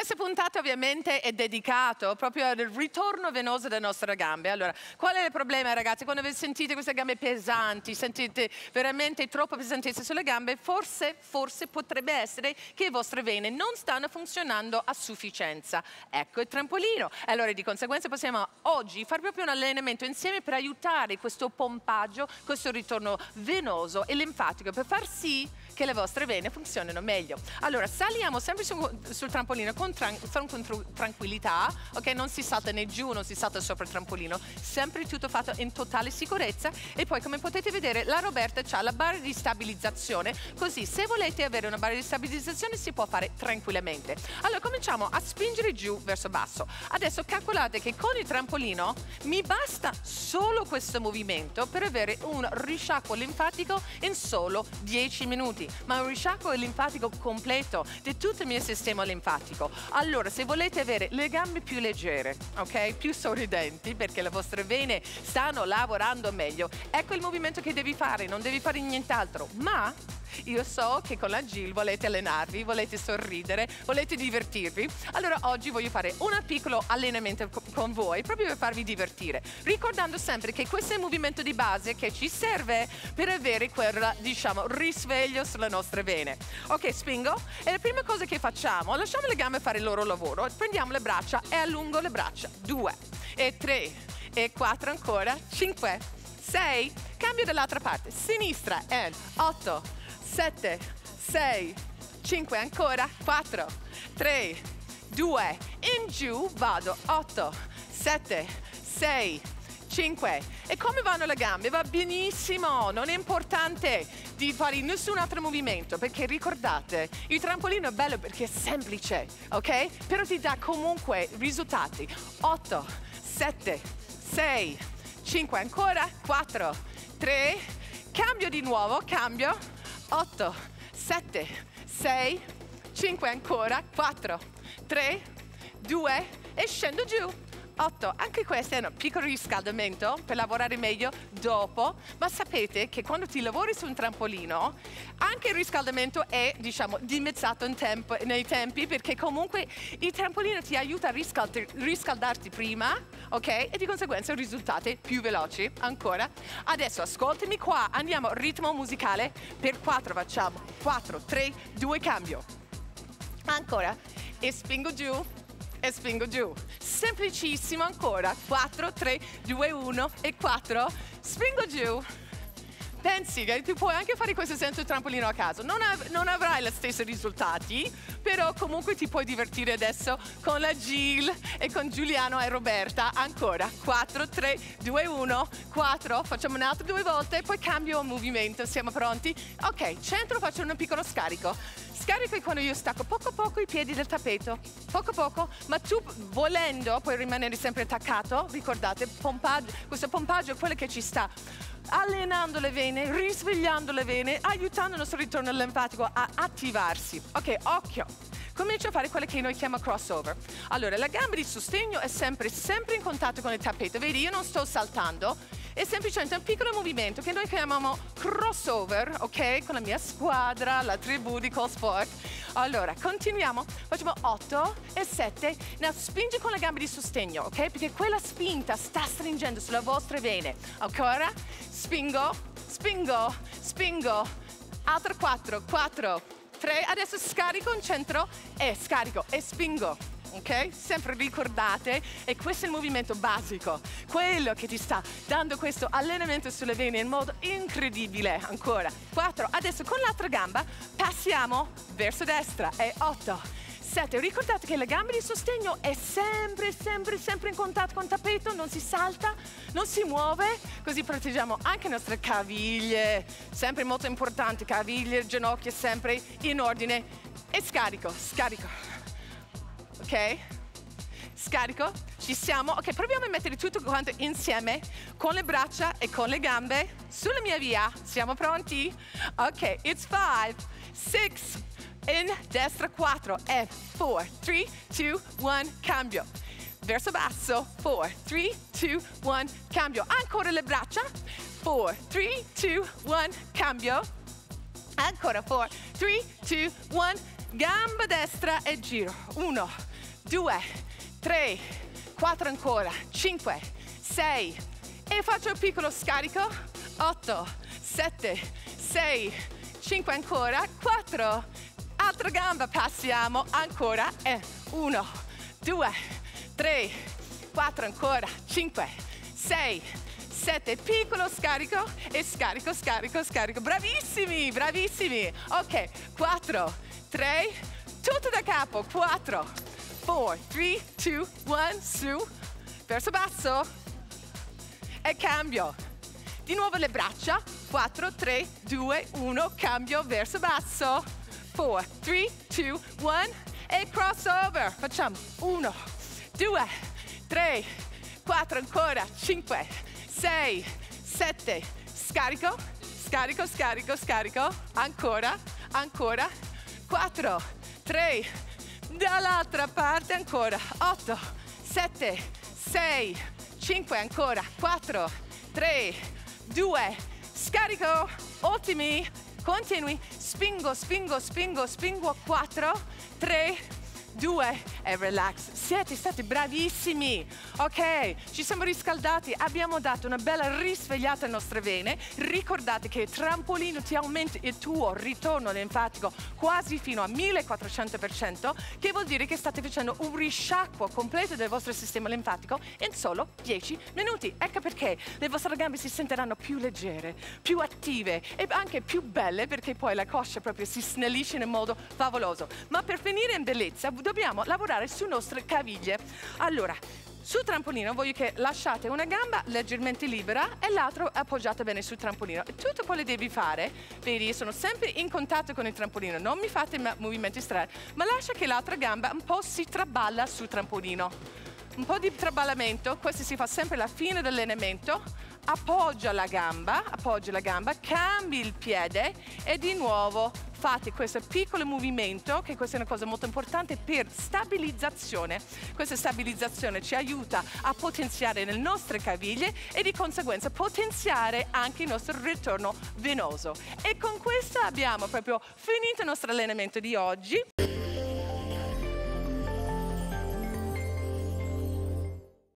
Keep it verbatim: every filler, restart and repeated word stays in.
questa puntata ovviamente è dedicato proprio al ritorno venoso delle nostre gambe. Allora, qual è il problema, ragazzi? Quando vi sentite queste gambe pesanti, sentite veramente troppa pesantezza sulle gambe, forse, forse potrebbe essere che le vostre vene non stanno funzionando a sufficienza. Ecco il trampolino. Allora, di conseguenza possiamo oggi fare proprio un allenamento insieme per aiutare questo pompaggio, questo ritorno venoso e linfatico, per far sì che le vostre vene funzionino meglio. Allora, saliamo sempre su, sul trampolino con, tran con tranquillità, ok? Non si salta né giù, non si salta sopra il trampolino, sempre tutto fatto in totale sicurezza. E poi, come potete vedere, la Roberta ha la barra di stabilizzazione, così se volete avere una barra di stabilizzazione si può fare tranquillamente. Allora, cominciamo a spingere giù verso basso. Adesso calcolate che con il trampolino mi basta solo questo movimento per avere un risciacquo linfatico in solo dieci minuti. Ma un risciacquo linfatico completo di tutto il mio sistema linfatico. Allora, se volete avere le gambe più leggere, ok? Più sorridenti, perché le vostre vene stanno lavorando meglio, ecco il movimento che devi fare, non devi fare nient'altro. Ma io so che con la Jill volete allenarvi, volete sorridere, volete divertirvi. Allora oggi voglio fare un piccolo allenamento con voi, proprio per farvi divertire, ricordando sempre che questo è il movimento di base che ci serve per avere quel, diciamo, risveglio sulle nostre vene. Ok, spingo e la prima cosa che facciamo, lasciamo le gambe fare il loro lavoro, prendiamo le braccia e allungo le braccia. Due e tre e quattro ancora, cinque, sei, cambio dall'altra parte, sinistra, e otto, sette, sei, cinque, ancora, quattro, tre, due, in giù, vado, otto, sette, sei, cinque. E come vanno le gambe? Va benissimo, non è importante di fare nessun altro movimento, perché ricordate, il trampolino è bello perché è semplice, ok? Però ti dà comunque risultati. otto, sette, sei, cinque, ancora, quattro, tre, cambio di nuovo, cambio. otto, sette, sei, cinque, ancora, quattro, tre, due e scendo giù. otto, anche questo è un piccolo riscaldamento per lavorare meglio dopo, ma sapete che quando ti lavori su un trampolino anche il riscaldamento è, diciamo, dimezzato in tempo, nei tempi, perché comunque il trampolino ti aiuta a riscald riscaldarti prima, ok? E di conseguenza risultati più veloci. Ancora. Adesso ascoltami qua, andiamo ritmo musicale, per quattro facciamo quattro, tre, due, cambio. Ancora, e spingo giù, e spingo giù. Semplicissimo ancora, quattro, tre, due, uno e quattro, spingo giù. Pensi che tu puoi anche fare questo senza il trampolino a casa, non, av non avrai gli stessi risultati, però comunque ti puoi divertire adesso con la Jill e con Giuliano e Roberta. Ancora, quattro, tre, due, uno, quattro, facciamo un'altra due volte e poi cambio il movimento, siamo pronti? Ok, centro, faccio un piccolo scarico. Scarico è quando io stacco poco a poco i piedi del tappeto, poco a poco, ma tu volendo puoi rimanere sempre attaccato, ricordate, pompaggio, questo pompaggio è quello che ci sta allenando le vene, risvegliando le vene, aiutando il nostro ritorno linfatico a attivarsi. Ok, occhio. Comincio a fare quello che noi chiamiamo crossover. Allora, la gamba di sostegno è sempre, sempre in contatto con il tappeto. Vedi, io non sto saltando, è semplicemente un piccolo movimento che noi chiamiamo crossover, ok? Con la mia squadra, la tribù di Call Sport. Allora, continuiamo. Facciamo otto e sette. Now, spingi con le gambe di sostegno, ok? Perché quella spinta sta stringendo sulle vostre vene. Ancora. Spingo, spingo, spingo. Altro quattro, quattro, tre. Adesso scarico in centro e scarico e spingo. Ok? Sempre ricordate, e questo è il movimento basico, quello che ti sta dando questo allenamento sulle vene in modo incredibile. Ancora, quattro, adesso con l'altra gamba passiamo verso destra, e otto, sette, ricordate che le gambe di sostegno è sempre, sempre, sempre in contatto con il tappeto, non si salta, non si muove, così proteggiamo anche le nostre caviglie, sempre molto importante, caviglie, ginocchia sempre in ordine, e scarico, scarico. Ok? Scarico, ci siamo. Ok, proviamo a mettere tutto quanto insieme con le braccia e con le gambe sulla mia via. Siamo pronti? Ok, it's five, six, in destra quattro e four, three, two, one, cambio. Verso basso, four, three, two, one, cambio. Ancora le braccia, four, three, two, one, cambio. Ancora, four, three, two, one, gamba destra e giro. Uno, due, tre, quattro ancora, cinque, sei, e faccio un piccolo scarico, otto, sette, sei, cinque ancora, quattro, altra gamba, passiamo ancora, e uno, due, tre, quattro ancora, cinque, sei, sette, piccolo scarico e scarico, scarico, scarico, bravissimi, bravissimi, ok, quattro, tre, tutto da capo, quattro, quattro, tre, due, uno, su, verso basso, e cambio, di nuovo le braccia, quattro, tre, due, uno, cambio verso basso, quattro, tre, due, uno, e crossover, facciamo uno, due, tre, quattro ancora, cinque, sei, sette, scarico, scarico, scarico, scarico, ancora, ancora, quattro, tre, dall'altra parte ancora, otto, sette, sei, cinque ancora, quattro, tre, due, scarico, ottimi, continui, spingo, spingo, spingo, spingo, quattro, tre, due e relax. Siete stati bravissimi, ok? Ci siamo riscaldati, abbiamo dato una bella risvegliata alle nostre vene. Ricordate che il trampolino ti aumenta il tuo ritorno linfatico quasi fino a millequattrocento per cento, che vuol dire che state facendo un risciacquo completo del vostro sistema linfatico in solo dieci minuti. Ecco perché le vostre gambe si sentiranno più leggere, più attive e anche più belle, perché poi la coscia proprio si snellisce in modo favoloso. Ma per finire in bellezza dobbiamo lavorare sulle nostre caviglie. Allora, sul trampolino voglio che lasciate una gamba leggermente libera e l'altra appoggiata bene sul trampolino. E tutto quello che devi fare, vedi, sono sempre in contatto con il trampolino, non mi fate movimenti strani, ma lascia che l'altra gamba un po' si traballa sul trampolino. Un po' di traballamento, questo si fa sempre alla fine dell'allenamento. Appoggia la gamba, appoggia la gamba, cambi il piede e di nuovo fate questo piccolo movimento, che questa è una cosa molto importante per stabilizzazione. Questa stabilizzazione ci aiuta a potenziare le nostre caviglie e di conseguenza potenziare anche il nostro ritorno venoso. E con questo abbiamo proprio finito il nostro allenamento di oggi.